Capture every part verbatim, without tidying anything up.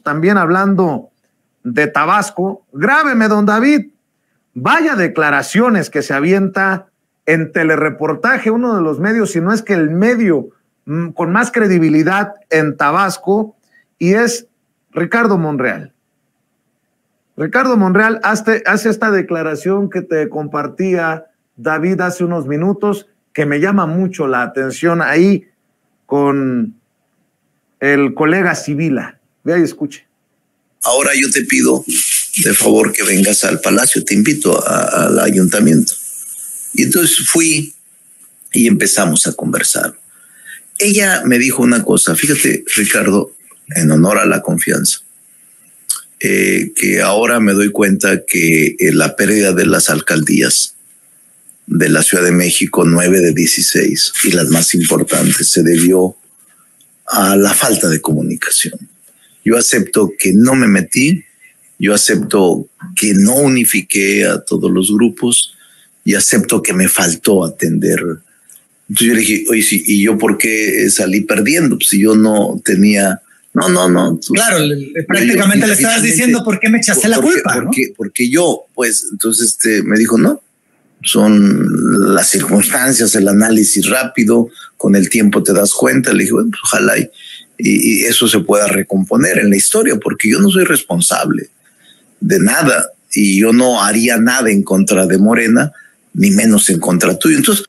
también hablando de Tabasco. Grábeme, don David, vaya declaraciones que se avienta en Telereportaje, uno de los medios, si no es que el medio mmm, con más credibilidad en Tabasco, y es Ricardo Monreal. Ricardo Monreal hace, hace esta declaración que te compartía David hace unos minutos, que me llama mucho la atención ahí con el colega Sibila. Vea y escuche. Ahora yo te pido de favor que vengas al Palacio, te invito a, al ayuntamiento. Y entonces fui y empezamos a conversar. Ella me dijo una cosa, fíjate, Ricardo, en honor a la confianza, eh, que ahora me doy cuenta que eh, la pérdida de las alcaldías de la Ciudad de México, nueve de dieciséis, y las más importantes, se debió a la falta de comunicación. Yo acepto que no me metí, yo acepto que no unifiqué a todos los grupos y acepto que me faltó atender. Entonces yo le dije, oye, sí, ¿y yo por qué salí perdiendo? Pues si yo no tenía... No, no, no. Tú, claro, le, prácticamente yo, le estabas diciendo por qué me echaste la porque, culpa, ¿no? Porque, porque yo, pues, entonces este, me dijo, no, son las circunstancias, el análisis rápido, con el tiempo te das cuenta. Le dije, bueno, pues ojalá y, y, y eso se pueda recomponer en la historia, porque yo no soy responsable de nada y yo no haría nada en contra de Morena, ni menos en contra tuyo. Entonces,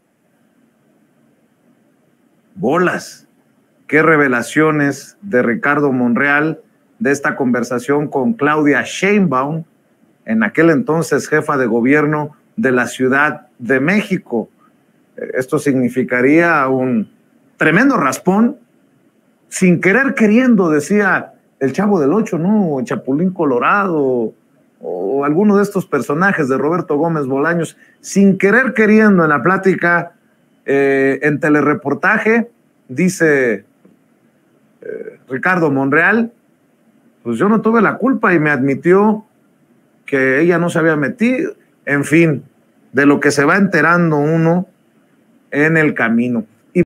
bolas. Qué revelaciones de Ricardo Monreal de esta conversación con Claudia Sheinbaum, en aquel entonces jefa de gobierno de la Ciudad de México. Esto significaría un tremendo raspón, sin querer queriendo, decía el Chavo del Ocho, ¿no? El Chapulín Colorado, o alguno de estos personajes de Roberto Gómez Bolaños, sin querer queriendo en la plática eh, en Telereportaje, dice eh, Ricardo Monreal, pues yo no tuve la culpa, y me admitió que ella no se había metido. En fin, de lo que se va enterando uno en el camino.